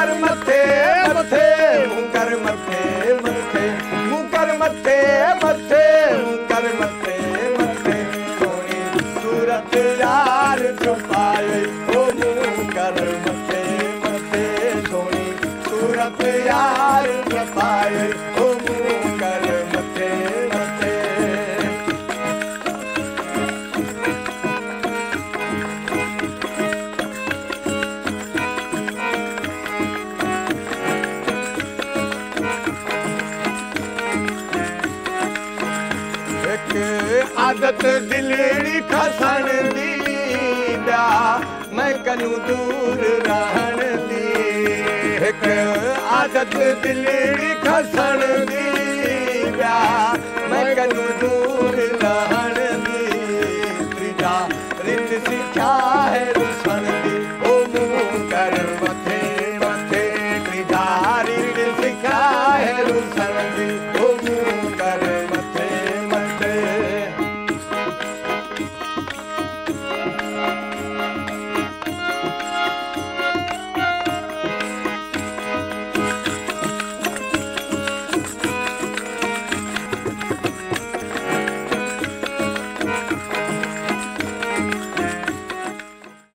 कर मथे मथे मुंह कर मथे मथे मुंह कर मथे मथे मुंह कर मथे मथे सोनी सूरत यार छुपाए ओ मुंह कर मथे मथे सोनी सूरत यार छुपाए ओ मुंह कर मथे मथे आदत दिलड़ी खसन दी दा मैं कनू दूर रहन दी एक आदत दिलड़ी खसन दी दा मैं कनू दूर